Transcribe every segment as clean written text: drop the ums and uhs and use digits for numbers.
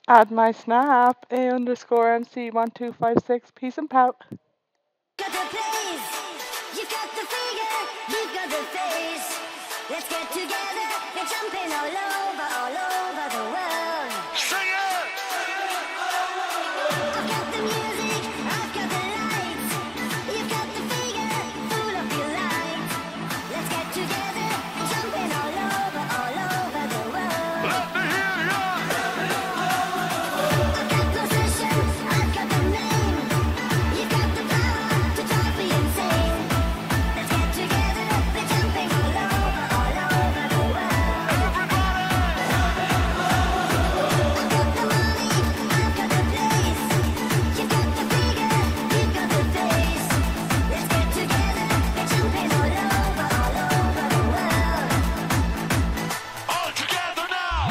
Add my snap, A_MC1256. Peace and pout. Got the place, you got the figure, you got the face. Let's get together, we're jumping all over the world. Sing it! I've got the music, I've got the lights. You got the figure, full of delight. Let's get together, we're jumping all over the world. Let me hear ya! I've got possession, I've got the name. You got the power to drive me insane. Let's get together, we're jumping all over the world. Everybody! I've got the money, I've got the place. You got the figure, you got the face. Let's get together, we're jumping all over the world. All together now!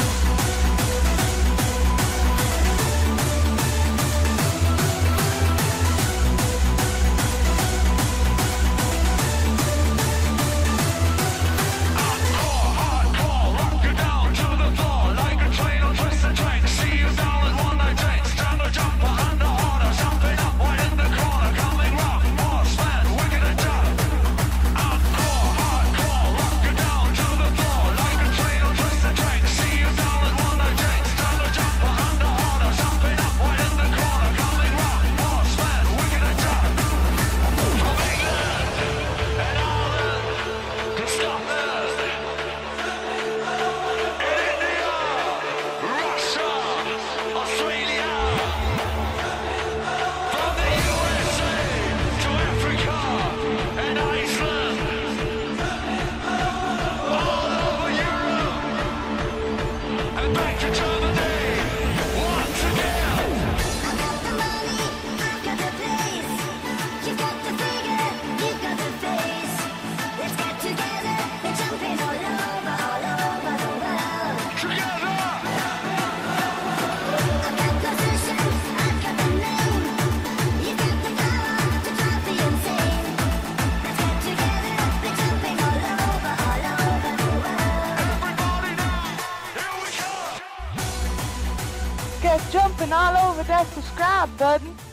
Hardcore, rock you down to the floor like a train on twisted track. See you down in one night drinks. Time to jump behind the order, jumping up right in the corner, coming rock, horseman, wicked and tough. Hardcore, rock you down to the floor like a train on twisted track. See you down in one night drinks. Time to jump behind the order, jumping up right in the corner, coming rock, horseman, wicked and tough. From England and Ireland to Scotland. India, Russia, Australia, from the USA to Africa and Iceland, all over Europe and back to Germany once again. I've got the money, I've got the place. You got the figure, you got the face. Let's get together, we're jumping all over the world. Together, I've got possession, I've got the name. You got the power to drive me insane. Let's get together, we're jumping all over the world. everybody now, here we go. Get jumping all over that subscribe button.